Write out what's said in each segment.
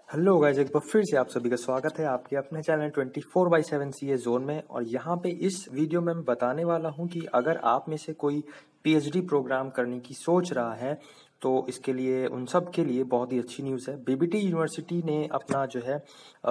Hello guys, एक बार फिर से आप सभी का स्वागत है आपके अपने चैनल 24/7 सीए जोन में। और यहाँ पे इस वीडियो में मैं बताने वाला हूँ कि अगर आप में से कोई पीएचडी प्रोग्राम करने की सोच रहा है तो इसके लिए उन सब के लिए बहुत ही अच्छी न्यूज़ है। बीबीटी यूनिवर्सिटी ने अपना जो है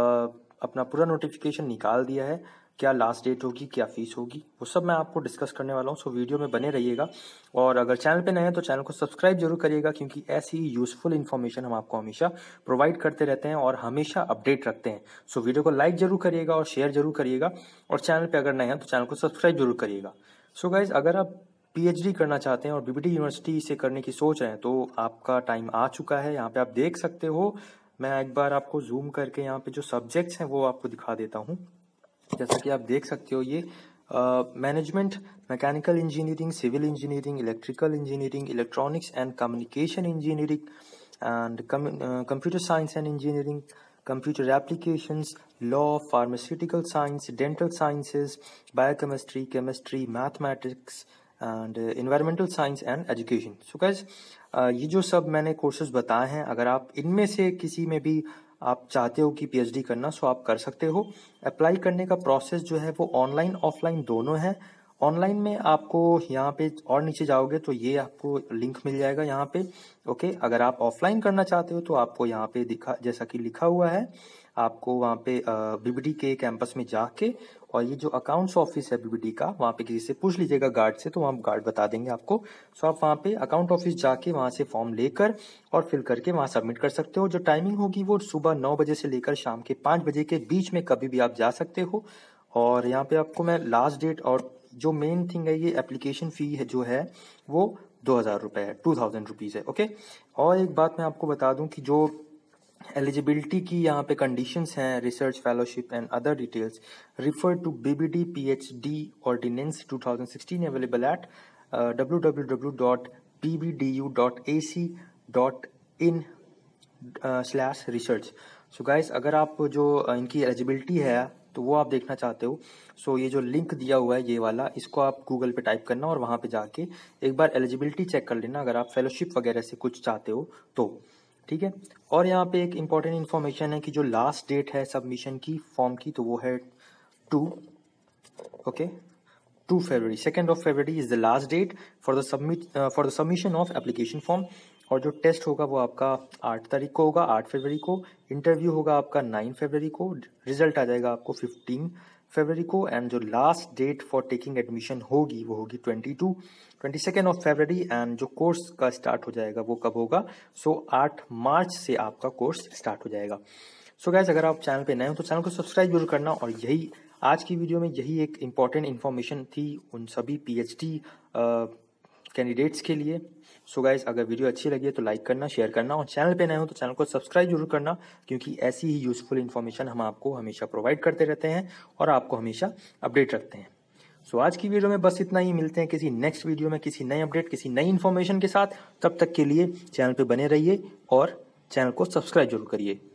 अपना पूरा नोटिफिकेशन निकाल दिया है। क्या लास्ट डेट होगी, क्या फीस होगी, वो सब मैं आपको डिस्कस करने वाला हूँ। सो वीडियो में बने रहिएगा। और अगर चैनल पे नए हैं तो चैनल को सब्सक्राइब जरूर करिएगा, क्योंकि ऐसी यूजफुल इन्फॉर्मेशन हम आपको हमेशा प्रोवाइड करते रहते हैं और हमेशा अपडेट रखते हैं। सो वीडियो को लाइक जरूर करिएगा और शेयर जरूर करिएगा। और चैनल पे अगर नए हैं तो चैनल को सब्सक्राइब जरूर करिएगा। सो गाइज, अगर आप पीएचडी करना चाहते हैं और बीबीटी यूनिवर्सिटी से करने की सोच रहे हैं तो आपका टाइम आ चुका है। यहाँ पे आप देख सकते हो, मैं एक बार आपको जूम करके यहाँ पे जो सब्जेक्ट्स हैं वो आपको दिखा देता हूँ। जैसा कि आप देख सकते हो, ये management, mechanical engineering, civil engineering, electrical engineering, electronics and communication engineering and computer science and engineering, computer applications, law, pharmaceutical science, dental sciences, biochemistry, chemistry, mathematics and environmental science and education. So guys, ये जो सब मैंने courses बताए हैं, अगर आप इनमें से किसी में भी आप चाहते हो कि पीएचडी करना, सो आप कर सकते हो। अप्लाई करने का प्रोसेस जो है वो ऑनलाइन ऑफलाइन दोनों है। ऑनलाइन में आपको यहाँ पे और नीचे जाओगे तो ये आपको लिंक मिल जाएगा यहाँ पे। ओके, अगर आप ऑफलाइन करना चाहते हो तो आपको यहाँ पे दिखा, जैसा कि लिखा हुआ है, आपको वहाँ पे बीबीटी के कैंपस में जाके, और ये जो अकाउंट्स ऑफिस है बीबीटी का, वहाँ पे किसी से पूछ लीजिएगा, गार्ड से, तो वहाँ गार्ड बता देंगे आपको। सो आप वहाँ पे अकाउंट ऑफिस जाके वहाँ से फॉर्म लेकर और फिल करके वहाँ सबमिट कर सकते हो। जो टाइमिंग होगी वो सुबह 9 बजे से लेकर शाम के 5 बजे के बीच में कभी भी आप जा सकते हो। और यहाँ पे आपको मैं लास्ट डेट, और जो मेन थिंग है, ये एप्लीकेशन फी है जो है वो 2000 रुपये है, 2000 रुपीज़ है। ओके, और एक बात मैं आपको बता दूं कि जो एलिजिबिलिटी की यहाँ पे कंडीशंस हैं, research fellowship and other details, refer to BBD PhD ordinance 2016 available at www.pbdu.ac.in/research। So guys, अगर आप जो इनकी एलिजिबिलिटी है तो वो आप देखना चाहते हो, सो ये जो लिंक दिया हुआ है ये वाला, इसको आप गूगल पे टाइप करना और वहाँ पे जाके एक बार एलिजिबिलिटी चेक कर लेना, अगर आप फेलोशिप वगैरह से कुछ चाहते हो तो। ठीक है। और यहाँ पे एक इम्पॉर्टेंट इन्फॉर्मेशन है कि जो लास्ट डेट है सबमिशन की फॉर्म की, तो वो है 2 ओके 2 फरवरी, 2 February is the last date for the submission of application form. और जो टेस्ट होगा वो आपका 8 तारीख को होगा, 8 फरवरी को। इंटरव्यू होगा आपका 9 फरवरी को। रिजल्ट आ जाएगा आपको 15 फरवरी को। एंड जो last date for taking admission होगी वो होगी 22 ऑफ फरवरी। एंड जो कोर्स का स्टार्ट हो जाएगा वो कब होगा, सो 8 मार्च से आपका कोर्स स्टार्ट हो जाएगा। सो गाइस, अगर आप चैनल पे नए हो तो चैनल को सब्सक्राइब जरूर करना। और यही आज की वीडियो में यही एक इम्पॉर्टेंट इन्फॉर्मेशन थी उन सभी पीएचडी कैंडिडेट्स के लिए। सो गाइस, अगर वीडियो अच्छी लगी है तो लाइक करना, शेयर करना, और चैनल पे नए हो तो चैनल को सब्सक्राइब जरूर करना, क्योंकि ऐसी ही यूजफुल इन्फॉर्मेशन हम आपको हमेशा प्रोवाइड करते रहते हैं और आपको हमेशा अपडेट रखते हैं। सो आज की वीडियो में बस इतना ही। मिलते हैं किसी नेक्स्ट वीडियो में किसी नई अपडेट, किसी नई इन्फॉर्मेशन के साथ। तब तक के लिए चैनल पे बने रहिए और चैनल को सब्सक्राइब जरूर करिए।